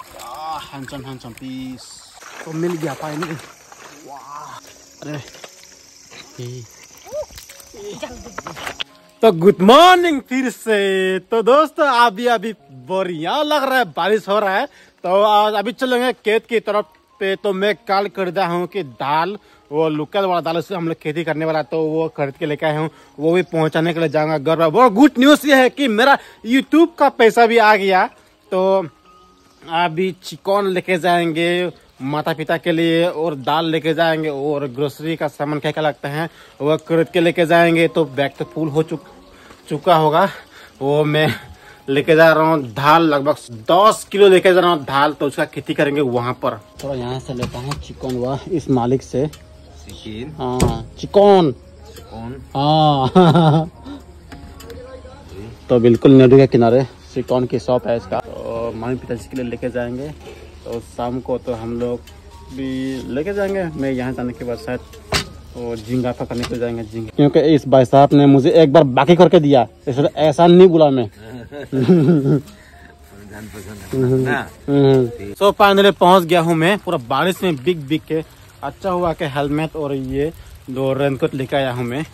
Handsome piece तो मिल गया finally. वाह अरे तो गुड मॉर्निंग फिर से। तो दोस्तों अभी बढ़िया लग रहा है, बारिश हो रहा है। तो आज अभी चलेंगे खेत की तरफ पे। तो मैं कल खरीदा हूँ कि दाल, वो लोकल वाला दाल, उससे हम लोग खेती करने वाला, तो वो खरीद के लेके आए हूँ। वो भी पहुंचाने के लिए जाऊंगा घर। वो गुड न्यूज ये है कि मेरा यूट्यूब का पैसा भी आ गया। तो अभी चिकन लेके जाएंगे माता पिता के लिए, और दाल लेके जाएंगे, और ग्रोसरी का सामान क्या क्या लगता है वो खरीद के लेके जाएंगे। तो बैग तो फुल हो चुका होगा। वो मैं लेके जा रहा हूँ दाल, लगभग 10 किलो लेके जा रहा हूँ दाल। तो उसका खेती करेंगे वहां पर। तो यहाँ से लेता हूँ चिकन, वह इस मालिक से। हाँ चिकन हाँ तो बिल्कुल नदी के किनारे चिकन की शॉप है इसका। तो मम्मी पिताजी के लिए लेके जाएंगे। तो शाम को तो हम लोग भी लेके जाएंगे। मैं यहाँ जाने के बाद शायद वो झींगा पकड़ने के जाएंगे, झींगा, क्योंकि इस भाई साहब ने मुझे एक बार बाकी करके दिया, इसलिए ऐसा नहीं बोला मैं। सो फाइनली पहुंच गया हूँ मैं, पूरा बारिश में बिग के। अच्छा हुआ कि हेलमेट और ये 2 रेनकोट लेके आया हूँ मैं।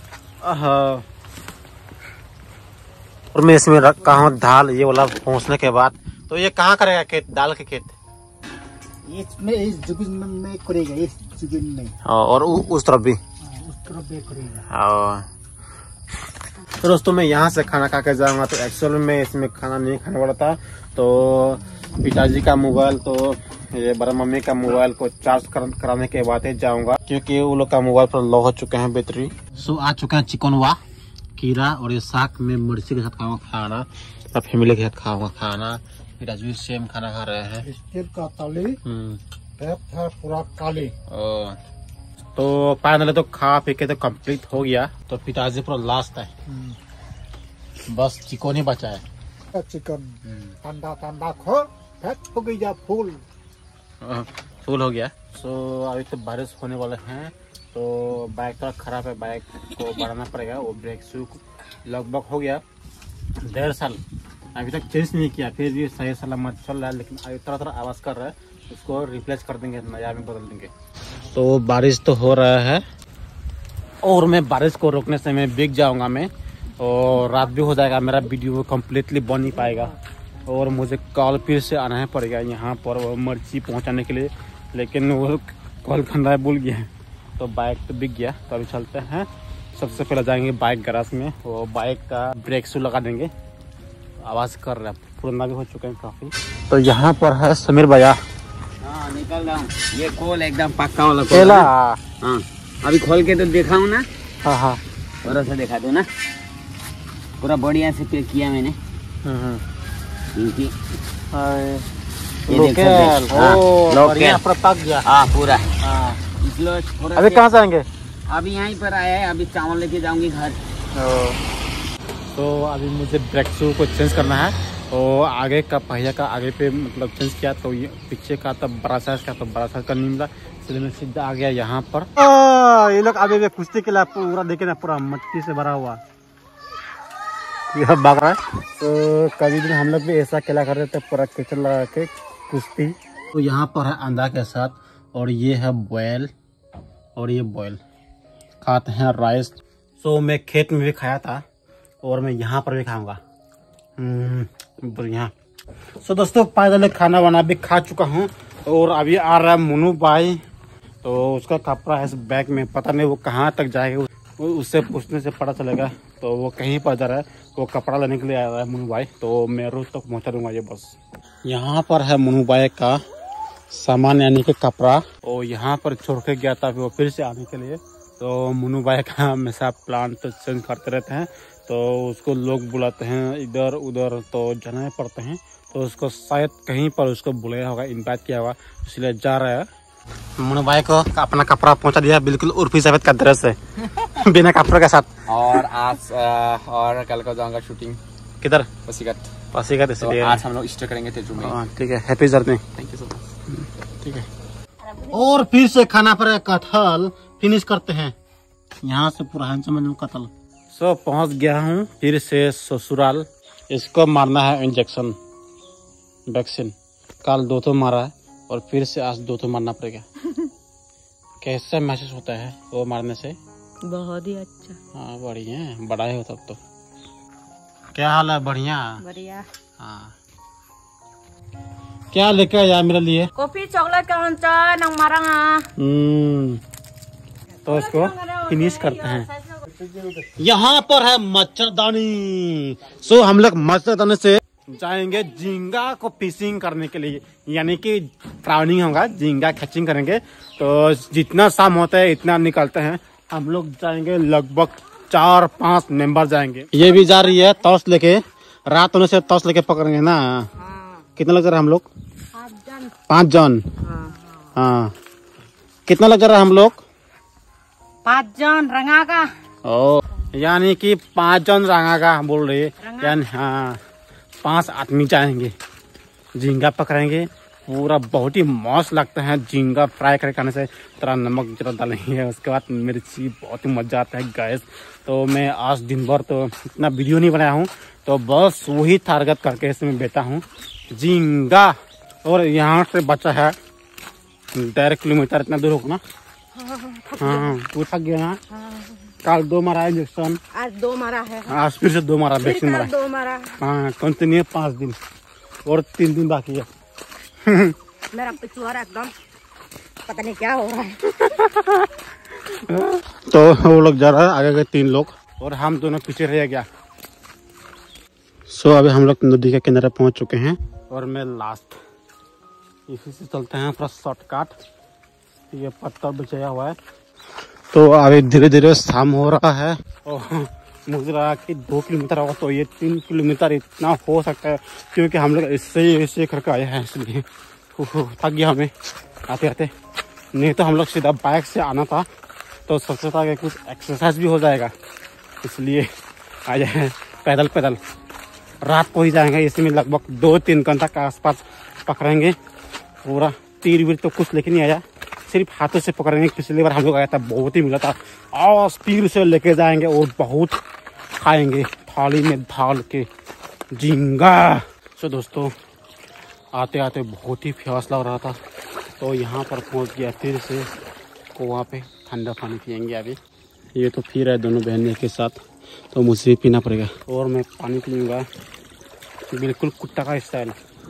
और मैं इसमें रखा हूँ दाल, ये वाला पहुँचने के बाद। तो ये कहाँ करेगा खेत, दाल के खेत? इसमें इस जमीन में करेगा, इस जमीन में। और उस तरफ भी, उस तरफ भी करेगा। तो दोस्तों मैं यहाँ से खाना खा के जाऊंगा। तो एक्चुअल में इसमें खाना नहीं खाने वाला था। तो पिताजी का मोबाइल, तो ये बड़ा मम्मी का मोबाइल को चार्ज कराने के बाद ही जाऊंगा, क्योंकि वो लोग का मोबाइल पर लो हो चुके हैं बैटरी। सो आ चुका है चिकन वा खीरा, और ये साग में मिर्ची के साथ खाऊंगा खाना, सब फैमिली के साथ खाऊंगा खाना। पिताजी सेम खाना खा रहे हैं। स्टील का ताली है पूरा काली। तो फाइनली तो खा पी के तो कंप्लीट हो गया। तो पिताजी पूरा लास्ट है, बस चिकन ही बचा है। चिकन ठंडा खो हो गया, फुल हो गया। सो अभी तो बारिश होने वाले हैं। तो बाइक थोड़ा खराब है, बाइक को बढ़ाना पड़ेगा। वो ब्रेक शू लगभग हो गया 1.5 साल, अभी तक चेंज नहीं किया, फिर भी सही सलामत चल रहा है। लेकिन अभी थोड़ा आवाज कर रहा है, उसको रिप्लेस कर देंगे, नया में बदल देंगे। तो बारिश तो हो रहा है, और मैं बारिश को रोकने से मैं भीग जाऊंगा मैं, और रात भी हो जाएगा, मेरा वीडियो कम्प्लीटली बन नहीं पाएगा। और मुझे कल फिर से आना है पड़ेगा यहाँ पर वो मिर्ची पहुँचाने के लिए, लेकिन वो कॉल करना भूल गया है। तो बाइक तो बिक गया। तो अभी चलते हैं, सबसे पहले जाएंगे बाइक गैराज में, वो बाइक का ब्रेक शू लगा देंगे। आवाज कर रहा है, पुराना भी हो चुका है काफी। तो यहाँ पर है समीर भैया। हाँ निकल रहा हूँ, ये कोल एकदम पक्का वाला कोल। हाँ अभी खोल के तो देखा हूँ ना। हाँ थोड़ा सा दिखा दो ना, पूरा बढ़िया से पैक किया मैंने। पक गया। हाँ पूरा। अभी कहाँ से आएंगे? अभी यहीं पर आया है, अभी चावल लेके जाऊंगी घर। तो अभी मुझे ब्रेक शू को चेंज करना है। तो आगे का पहिया का आगे पे मतलब चेंज किया, तो ये पीछे का तब बड़ा साइज का, तो बड़ा साइज का नहीं मिला, इसलिए मैं सीधा आ गया यहाँ पर। ये लोग आगे में कुश्ती के लिए पूरा देखे ना, पूरा मट्टी से भरा हुआ यह भाग रहा है। तो कभी भी हम लोग भी ऐसा खेला कर रहे थे, पूरा किचन लगा के कुश्ती। तो यहाँ पर है अंडा के साथ, और ये है बॉयल, और ये बॉयल खाते हैं राइस। सो मैं खेत में भी खाया था, और मैं यहाँ पर भी खाऊंगा बढ़िया। सो दोस्तों फाइनली खाना वाना भी खा चुका हूँ, और अभी आ रहा है मुन्नू भाई। तो उसका कपड़ा है इस बैग में, पता नहीं वो कहाँ तक जाएगा, उससे पूछने से पता चलेगा। तो वो कहीं पर जा रहा है, वो कपड़ा लेने के लिए आ रहा है मुन्नू भाई। तो मैं रोज तक पहुँचा दूंगा ये बस। यहाँ पर है मुन्नू भाई का सामान, यानी कि कपड़ा। और यहाँ पर छोड़ के गया था वो फिर से आने के लिए। तो मुन्नू भाई का हमेशा प्लान तो चेंज करते रहते हैं, तो उसको लोग बुलाते हैं इधर उधर, तो जाना पड़ते हैं। तो उसको शायद कहीं पर उसको बुलाया होगा, इनवाइट किया होगा, इसलिए जा रहा है। मुन्नू भाई को अपना कपड़ा पहुंचा दिया बिल्कुल उर्फी सफेद का ड्रेस से बिना कपड़े के साथ। और आज और कल को जाऊंगा शूटिंग। किधर? पासीघाट। इसलिए आज हम लोग स्टे करेंगे तेजू में। ठीक है, happy journey. Thank you so much. ठीक है, और फिर से खाना पर कटहल फिनिश करते हैं। यहाँ से पूरा हैंडसम कटहल। सो पहुंच गया हूँ फिर से ससुराल। इसको मारना है इंजेक्शन, वैक्सीन। कल 2 तो मारा है और फिर से आज 2 तो मारना पड़ेगा। कैसा महसूस होता है वो मारने से? बहुत ही अच्छा। हाँ बढ़िया है, बड़ा है तब तो। क्या हाल है? बढ़िया बढ़िया। हाँ, क्या लेके आया मेरे लिए? कॉफी चॉकलेट का चाय नंग मारा। तो इसको फिनिश करते हैं। यहाँ पर है मच्छरदानी। सो हम लोग मच्छरदानी से जाएंगे झींगा को फिशिंग करने के लिए, यानी कि ट्राउनिंग होगा, झींगा कैचिंग करेंगे। तो जितना शाम होता है इतना निकलते हैं। हम लोग जाएंगे, लगभग 4-5 मेंबर जाएंगे। ये भी जा रही है तौस लेके, रात होने से तौस लेके पकड़ेंगे ना। कितना लग रहा है हम लोग? 5 जन। हाँ, कितना लग रहा है हम लोग? 5 जन रंगा का। ओ, यानी कि 5 जन रंगा का बोल रही है, यानी हाँ 5 आदमी जाएंगे, झींगा पकड़ेंगे। पूरा बहुत ही मस्त लगता है झींगा फ्राई करके खाने से। थोड़ा नमक जरा डालेंगे, उसके बाद मिर्ची, बहुत ही मजा आता है गैस। तो मैं आज दिन भर तो इतना वीडियो नहीं बनाया हूँ, तो बस वही टारगेट करके इसमें बैठा हूँ, झींगा। और यहाँ से बचा है 1.5 किलोमीटर, इतना दूर होगा ना। हाँ, तू थक गया ना? कल 2 मारा है इंजेक्शन, आज 2 मारा है, आज फिर से 2 मारा, वैक्सीन मारा। 2 मारा। हाँ, कंटिन्यू 5 दिन और 3 दिन बाकी है। मेरा पिछवाड़ा एकदम पता नहीं क्या हो रहा है। तो वो लोग जा रहा है, आगे गए 3 लोग और हम दोनों पीछे रह गया। सो अभी हम लोग नदी के किनारे पहुंच चुके हैं और मैं लास्ट। इसी से चलते हैं पूरा शॉर्टकट। ये पत्थर बिछाया हुआ है। तो अभी धीरे धीरे शाम हो रहा है और मुझे लगा कि 2 किलोमीटर होगा, तो ये 3 किलोमीटर इतना हो सकता है, क्योंकि हम लोग ऐसे करके आए हैं, इसलिए थक गया हमें आते आते। नहीं तो हम लोग सीधा बाइक से आना था, तो सोचा था कि कुछ एक्सरसाइज भी हो जाएगा, इसलिए आ जाए पैदल पैदल। रात को ही जाएंगे, इसमें लगभग 2-3 घंटा के आसपास पकड़ेंगे। पूरा तीर वीर तो कुछ लेके नहीं आया, सिर्फ हाथों से पकड़ेंगे। पिछली बार हम लोग आया था, बहुत ही मिला था। और स्पीड से लेके जाएंगे और बहुत खाएंगे थाली में ढाल के झींगा। सो दोस्तों, आते आते बहुत ही प्यास लग रहा था, तो यहाँ पर पहुँच गया। फिर से को वहाँ पे ठंडा पानी पियेंगे अभी। ये तो फिर है दोनों बहन के साथ, तो मुझे भी पीना पड़ेगा। और मैं पानी पीऊँगा बिल्कुल कुत्ता का स्टाइल,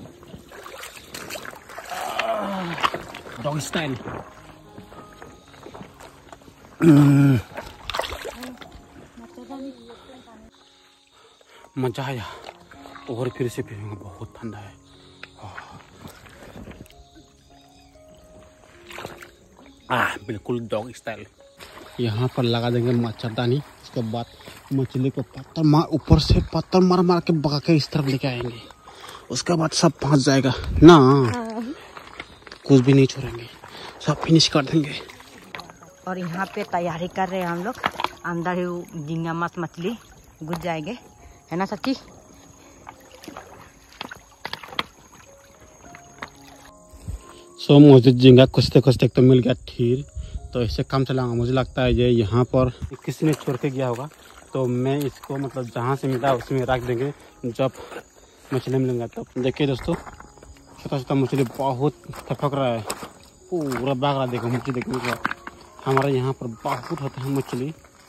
डॉग स्टाइल। मजा आया और फिर से पीऊंगा, बहुत ठंडा है। बिल्कुल डॉग स्टाइल। यहाँ पर लगा देंगे मच्छरदानी। उसके बाद मछली को पत्थर मार, ऊपर से पत्थर मार मार के भगा के इस तरफ लेके आएंगे। उसके बाद सब फंस जाएगा ना, कुछ भी नहीं छोड़ेंगे, सब फिनिश कर देंगे। और यहाँ पे तैयारी कर रहे हैं हम लोग, अंदर ही झींगा माछ मछली घुस जाएंगे, है ना सच्ची? सो मुझे झींगा खुजते खुजते तो मिल गया ठीक, तो इससे काम चलाऊंगा। मुझे लगता है ये यहाँ पर किसी ने छोड़ के गया होगा, तो मैं इसको मतलब जहाँ से मिला उसमें रख देंगे, जब मछली मिलेंगे तब। देखिए दोस्तों, छोटा छोटा मछली बहुत थपक रहा है, पूरा भाग रहा है। देखो मछली, देखने का हमारे यहाँ पर बहुत होता है मछली।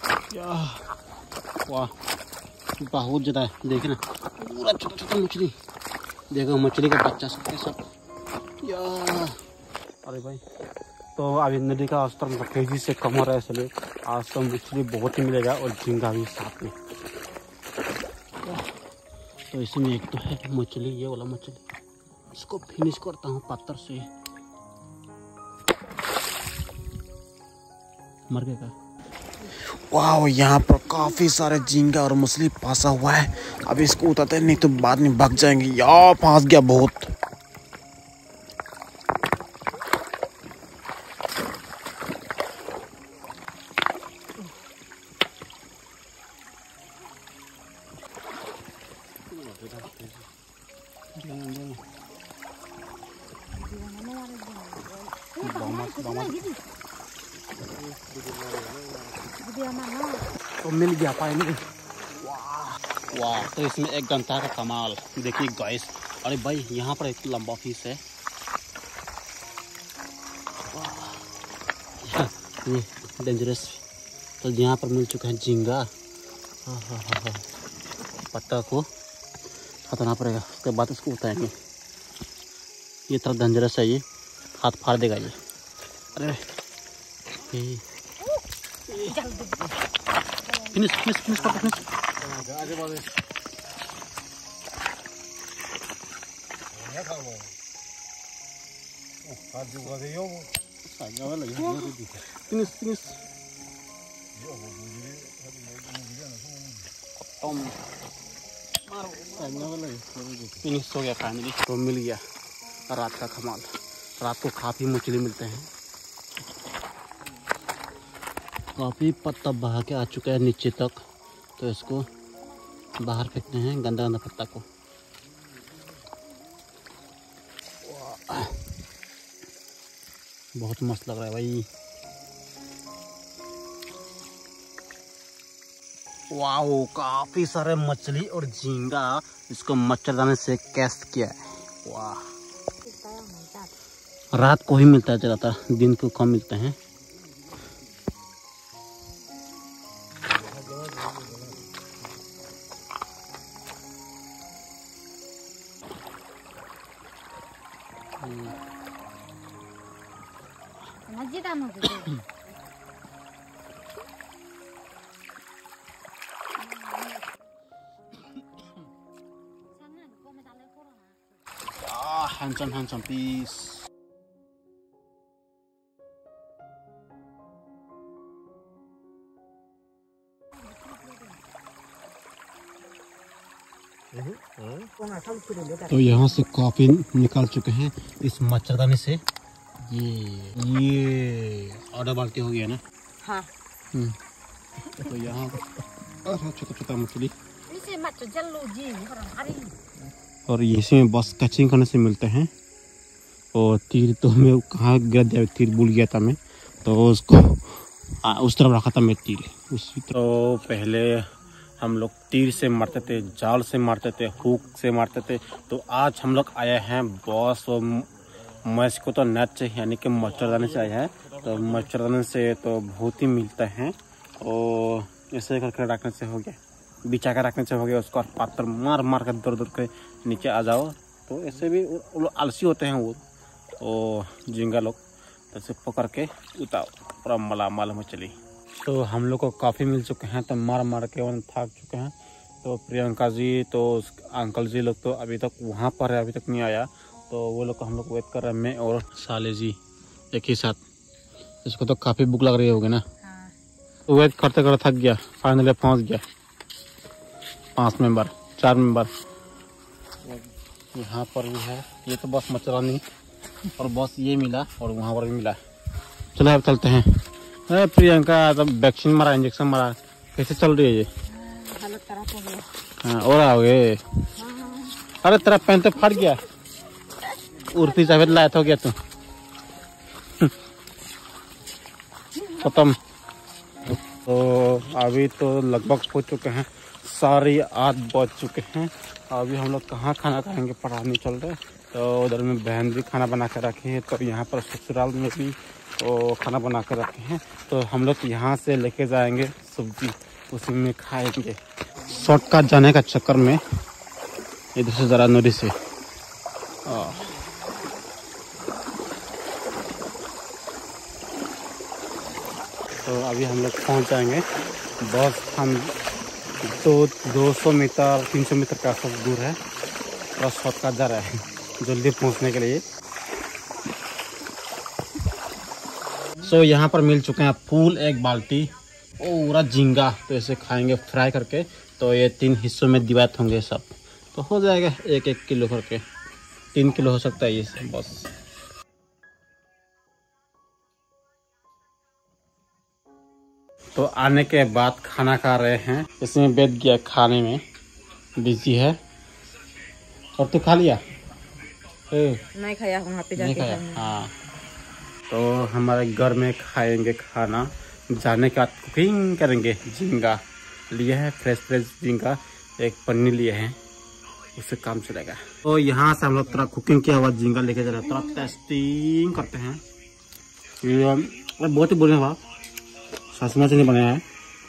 वाह, बहुत ज़्यादा है। देखिए ना, पूरा छोटा छोटा मछली। देखो मछली का बच्चा सब यार। अरे भाई, तो अभी नदी का स्तर मतलब तेजी से कम हो रहा है, इसलिए आज तो मछली बहुत ही मिलेगा और झींगा भी साथ में। तो इसमें एक तो है मछली, ये वाला मछली, इसको फिनिश करता हूँ पत्थर से। मर गया। वाह, यहाँ पर काफी सारे झींगा और मछली फंसा हुआ है। अब इसको उतारते नहीं तो बाद में भाग जाएंगे। यार फंस गया बहुत। तो मिल गया फाइनली। वाह, तो इसमें 1 घंटा का कमाल। देखिए गाइस, अरे भाई यहाँ पर एक लंबा फिश है, ये डेंजरस। तो यहाँ पर मिल चुका है झींगा। हाँ हाँ हाँ हाँ, पत्ता को हटाना पड़ेगा, उसके बाद इसको उतारेंगे। ये तरह डेंजरस है, ये हाथ फाड़ देगा ये। अरे फिनिश फिनिश फिनिश कर फिनिश। फिनिश फिनिश फिनिश हो गया फाइनली। तो मिल गया रात का कमाल। रात को काफ़ी मछली मिलते हैं। काफ़ी पत्ता बहा के आ चुका है नीचे तक, तो इसको बाहर फेंकते हैं गंदा गंदा पत्ता को। बहुत मस्त लग रहा है भाई। वाओ, काफ़ी सारे मछली और झींगा इसको मच्छरदानी से कैच किया है। वाह, रात को ही मिलता है ज़्यादातर, दिन को कम मिलते हैं। handsome piece. तो यहाँ से काफी निकाल चुके हैं इस मच्छरदानी से। ये आधा बाल्टी हो गया ना। हाँ। तो यहाँ छोटा छोटा मछली, और इसमें बस कैचिंग करने से मिलते हैं। और तीर तो मैं कहाँ गिर दिया, तीर भूल गया था मैं, तो उसको उस तरफ रखा था मैं तीर उसी तरफ। तो पहले हम लोग तीर से मारते थे, जाल से मारते थे, हुक से मारते थे। तो आज हम लोग आए हैं बॉस और मैच को तो नेट से यानी कि मच्छरदानी से आए हैं। तो मच्छरदानी से तो बहुत ही मिलता है, और ऐसे करके रखने से हो गया, बिछा कर रखने से हो गया। उसको पत्थर मार मार कर दूर दूर के नीचे आ जाओ। तो ऐसे भी आलसी होते हैं वो तो झींगा लोग, तो ऐसे पकड़ के उतारो, पूरा माल मछली। तो हम लोग को काफ़ी मिल चुके हैं, तो मार मार के थक चुके हैं। तो प्रियंका जी तो अंकल जी लोग तो अभी तक वहाँ पर है, अभी तक नहीं आया। तो वो लोग हम लोग वेट कर रहे हैं, मैं और साले जी एक ही साथ। इसको तो काफ़ी भूख लग रही होगी ना। हाँ। तो वेट करते करते थक गया, फाइनली पहुँच गया। 4 मेंबर यहाँ पर भी है। ये तो बस मच्छरदानी और बस ये मिला, और वहाँ पर भी मिला। चलो अब चलते हैं। अरे प्रियंका तब वैक्सीन मारा, इंजेक्शन मारा, कैसे चल रही है ये? हालत खराब हो गया। हाँ, और आओगे? अरे तेरा पैंट तो फट गया, उर्फी सफेद लायत हो गया तू। खत्म। तो अभी तो लगभग हो चुके हैं 8:30 बज चुके हैं। अभी हम लोग कहाँ खाना खाएंगे, पता नहीं चल रहा है। तो उधर में बहन भी खाना बना कर रखी है, तो यहाँ पर ससुराल में भी तो खाना बना कर रखे हैं। तो हम लोग यहाँ से लेके जाएंगे सब्जी, उसी में खाएंगे। शॉर्टकट जाने का चक्कर में इधर से ज़रा नदी से तो अभी हम लोग पहुँच जाएंगे। बस हम 200 मीटर 300 मीटर का सब दूर है, बस शॉर्टकट जा रहा है जल्दी पहुंचने के लिए। सो यहाँ पर मिल चुके हैं फूल 1 बाल्टी पूरा झींगा। तो इसे खाएंगे फ्राई करके। तो ये 3 हिस्सों में डिवाइड होंगे सब, तो हो जाएगा 1-1 किलो करके। 3 किलो हो सकता है ये सब बस। तो आने के बाद खाना खा रहे हैं। इसमें बैठ गया खाने में, बिजी है। और तू खा लिया? नहीं खाया, वहाँ पे जाके खाया। हाँ, तो हमारे घर में खाएंगे खाना। जाने के बाद कुकिंग करेंगे। झींगा लिए है, फ्रेश झींगा, एक पन्नी लिए हैं। उससे काम चलेगा। तो यहाँ से हम लोग थोड़ा कुकिंग किया हुआ झींगा लेके जा रहे हैं, थोड़ा टेस्टिंग करते हैं। ये बहुत ही बढ़िया हुआ, सासमा से नहीं बनाया है,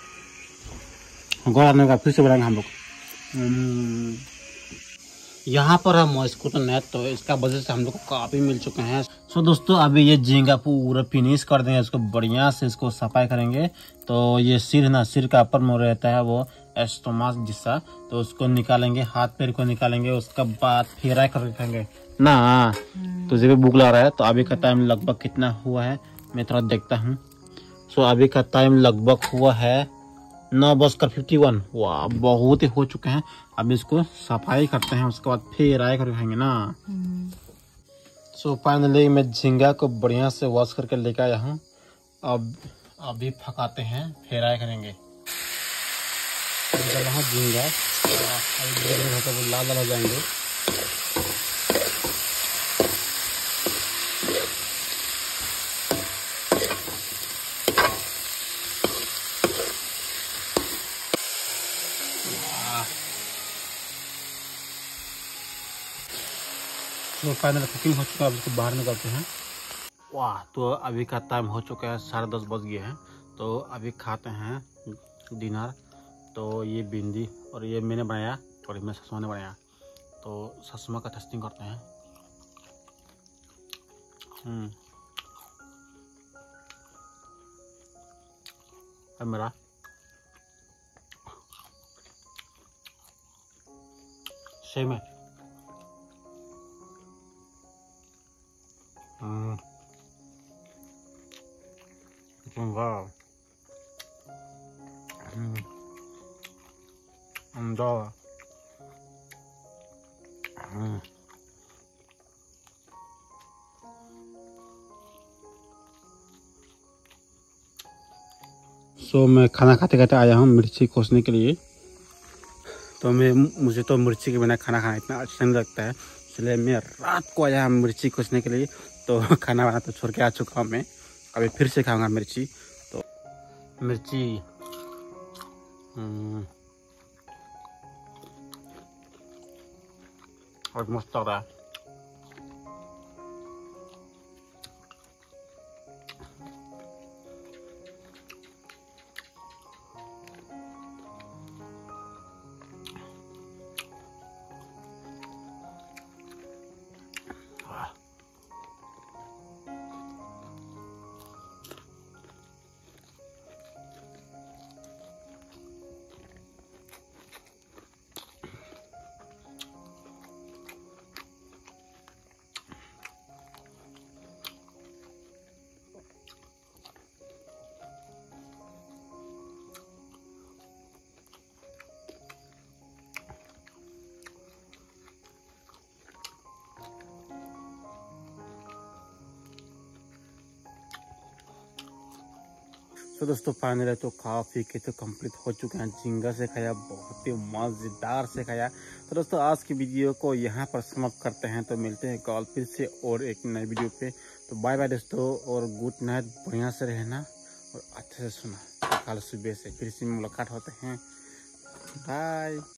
घर आने का फिर से बनाएंगे हम लोग। यहाँ पर हम स्कूटर नेट, तो इसका वजह से हम लोग को काफी मिल चुके हैं। सो दोस्तों अभी ये झींगा पूरा फिनिश कर देंगे, इसको बढ़िया से इसको सफाई करेंगे। तो ये सिर ना, सिर का ऊपर में रहता है वो एस्टोमास जिससा, तो उसको निकालेंगे, हाथ पैर को निकालेंगे, उसका बाद फेराई करके खाएंगे ना। तुझे भी भूख लग रहा है, तो अभी का टाइम लगभग कितना हुआ है मैं थोड़ा देखता हूँ। सो अभी का टाइम लगभग हुआ है 9:51। वाह बहुत ही हो चुके हैं। अब इसको सफाई करते हैं, उसके बाद फिर आए करके खाएंगे ना। सो फाइनली मैं झींगा को बढ़िया से वॉश करके लेकर आया हूँ। अब अभी पकाते हैं, फिर आए करेंगे झींगा। अभी लाल लाल हो जाएंगे। तो फाइनल कुकिंग हो चुका है, अब इसको बाहर निकालते हैं। वाह तो अभी का टाइम हो चुका है, 10:30 बज गए हैं। तो अभी खाते हैं डिनर। तो ये भिंडी और ये मैंने बनाया और मैं ससुमा ने बनाया, तो ससुमा का टेस्टिंग करते हैं। अब मेरा सेम है। वाह सो मैं खाना खाते खाते आया हूँ मिर्ची खोसने के लिए। तो मुझे तो मिर्ची के बिना खाना खाना इतना अच्छा नहीं लगता है, इसलिए मैं रात को आया मिर्ची खोसने के लिए। तो खाना वाना तो छोड़ के आ चुका हूँ मैं, अभी फिर से खाऊंगा मिर्ची। तो मिर्ची और मस्त लग रहा है। तो दोस्तों फाइनल तो खा पी के तो कंप्लीट हो चुके हैं। झींगा से खाया, बहुत ही मज़ेदार से खाया। तो दोस्तों आज की वीडियो को यहाँ पर समाप्त करते हैं, तो मिलते हैं कल फिर से और एक नई वीडियो पे। तो बाय बाय दोस्तों और गुड नाइट, बढ़िया से रहना और अच्छे से सुना। कल सुबह से फिर से मुलाकात होते हैं, बाय।